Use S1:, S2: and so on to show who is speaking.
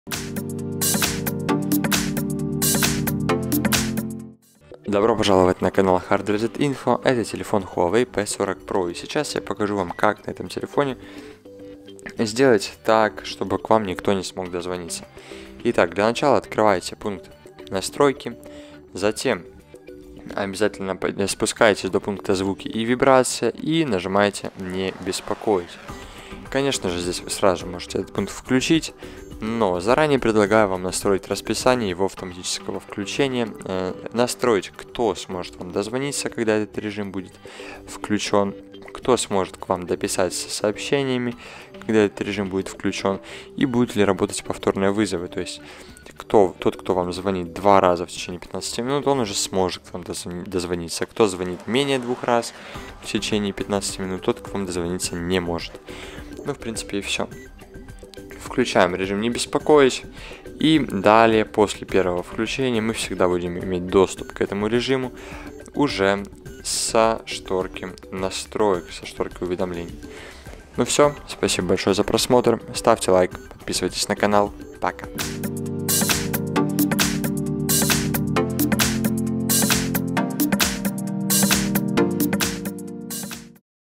S1: Добро пожаловать на канал Hard Reset Info. Это телефон Huawei P40 Pro. И сейчас я покажу вам, как на этом телефоне сделать так, чтобы к вам никто не смог дозвониться. Итак, для начала открываете пункт настройки, затем обязательно спускаетесь до пункта звуки и вибрация и нажимаете «Не беспокоить». Конечно же, здесь вы сразу же можете этот пункт включить, но заранее предлагаю вам настроить расписание его автоматического включения, настроить, кто сможет вам дозвониться, когда этот режим будет включен, кто сможет к вам дописать с сообщениями, когда этот режим будет включен, и будут ли работать повторные вызовы, то есть тот, кто вам звонит 2 раза в течение 15 минут, он уже сможет к вам дозвониться. Кто звонит менее 2 раз в течение 15 минут, тот к вам дозвониться не может. Ну, в принципе, и все. Включаем режим «Не беспокоить». И далее, после первого включения, мы всегда будем иметь доступ к этому режиму уже со шторки настроек, со шторки уведомлений. Ну все, спасибо большое за просмотр. Ставьте лайк, подписывайтесь на канал. Пока.